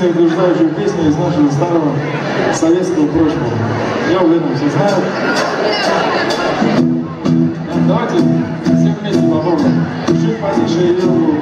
единственную блуждающую песню из нашего старого советского прошлого. Я уверен, все знают. Давайте все вместе попробуем. Чуть потише и вверху.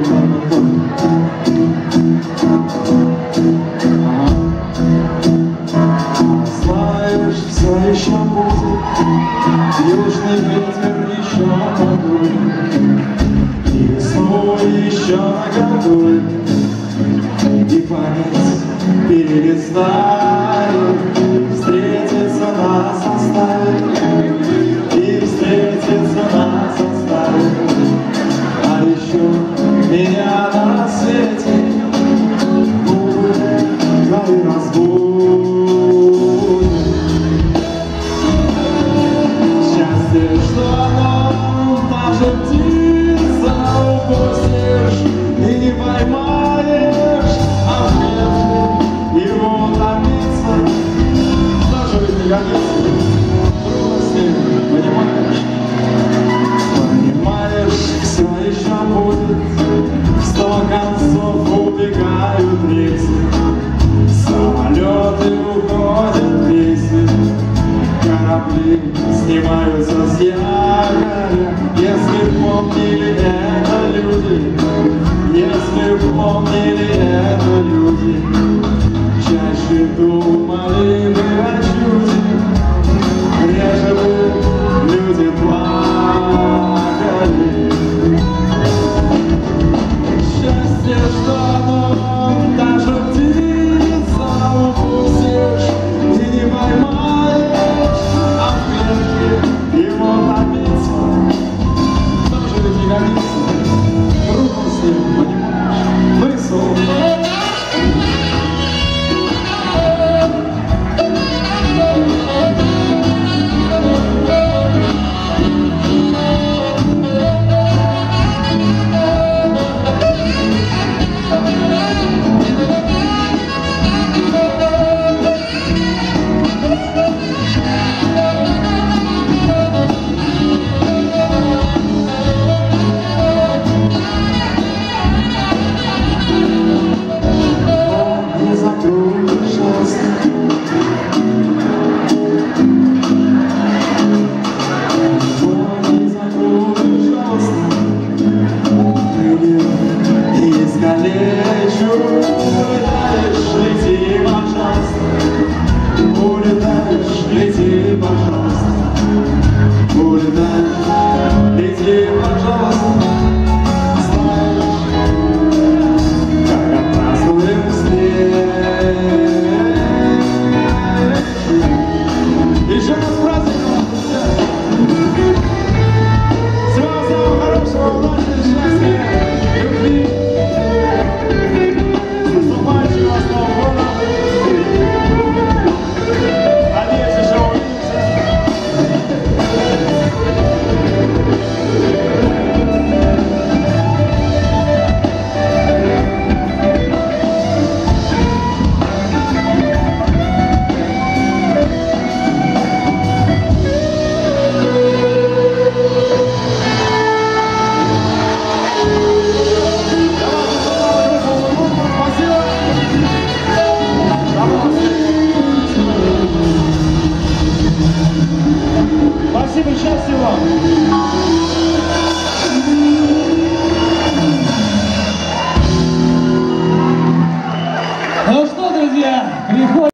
Знаешь, все еще будет, южный ветер еще подует, и весну еще наготовит, и память перестанет встретиться нас оставит, и встретиться нас оставит, а еще меня на свете губы твои разбудят. Счастье, что оно даже птица упустишь и не поймаешь, а в его томится, тоже ведь не годится. Трудности, понимаешь? Понимаешь, все еще будет, в 100 концов убегают рейсы, самолеты уходят в рейсы, корабли снимаются с якоря. Если б помнили это люди, если б помнили это люди, чаще думали бы о чуде, реже бы люди плакали. Счастье, что оно даже птица упустишь и не поймаешь, а в клетке его томится, тоже ведь не годится. Трудности, понимаешь, ну и сон. Спасибо, счастья вам!